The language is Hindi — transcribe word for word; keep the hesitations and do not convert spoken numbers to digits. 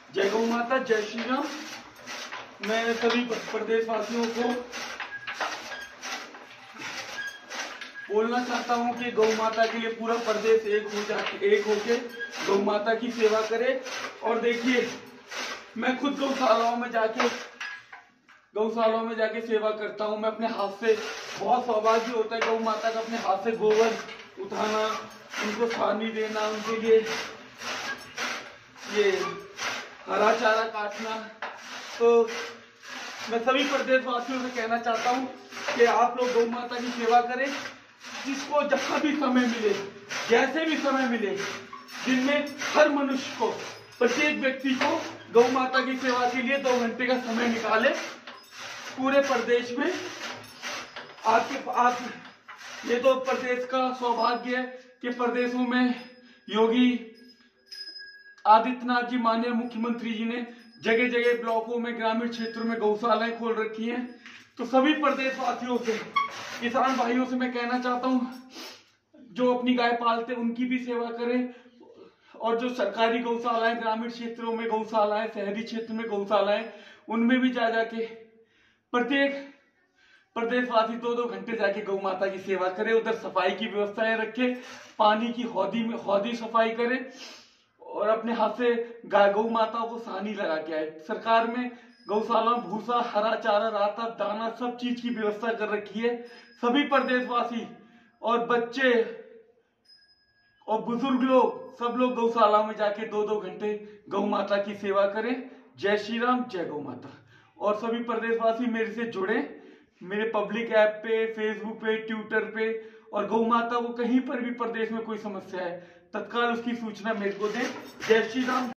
जय गौ माता, जय श्री राम। मैं सभी प्रदेशवासियों को बोलना चाहता हूं कि गौ माता के लिए पूरा प्रदेश एक हो जाके एक होके गौ माता की सेवा करे। और देखिए, मैं खुद गौशालाओं में जाके गौशालाओं में जाके सेवा करता हूं। मैं अपने हाथ से, बहुत सौभाग्य होता है गौ माता का अपने हाथ से गोबर उठाना, उनको पानी देना, उनके लिए ये हरा चारा काटना। तो मैं सभी प्रदेशवासियों से कहना चाहता हूँ कि आप लोग गौ माता की सेवा करें, जिसको जहाँ भी समय मिले, जैसे भी समय मिले, दिन में हर मनुष्य को, प्रत्येक व्यक्ति को गौ माता की सेवा के लिए दो घंटे का समय निकाले। पूरे प्रदेश में आपके आप ये तो प्रदेश का सौभाग्य है कि प्रदेशों में योगी आदित्यनाथ जी, माननीय मुख्यमंत्री जी ने जगह जगह ब्लॉकों में, ग्रामीण क्षेत्रों में गौशालाएं खोल रखी हैं। तो सभी प्रदेशवासियों से, किसान भाइयों से मैं कहना चाहता हूं, जो अपनी गाय पालते उनकी भी सेवा करें। और जो सरकारी गौशालाएं, ग्रामीण क्षेत्रों में गौशालाएं, शहरी क्षेत्र में गौशालाएं, उनमें भी जा जाके प्रत्येक प्रदेशवासी दो दो घंटे जाके गौ माता की सेवा करे। उधर सफाई की व्यवस्थाएं रखे, पानी की हौदी में हौदी सफाई करे और अपने हाथ से गाय गौ माता को सानी लगा के आए। सरकार में गौशाला में भूसा, हरा चारा, राता, दाना, सब चीज की व्यवस्था कर रखी है। सभी प्रदेशवासी और बच्चे और बुजुर्ग लोग, सब लोग गौशाला में जाके दो दो घंटे गौ माता की सेवा करें। जय श्री राम, जय गौ माता। और सभी प्रदेशवासी मेरे से जुड़े, मेरे पब्लिक ऐप पे, फेसबुक पे, ट्विटर पे। और गौ माता को कहीं पर भी प्रदेश में कोई समस्या है, तत्काल उसकी सूचना मेरे को दें। जय श्री राम।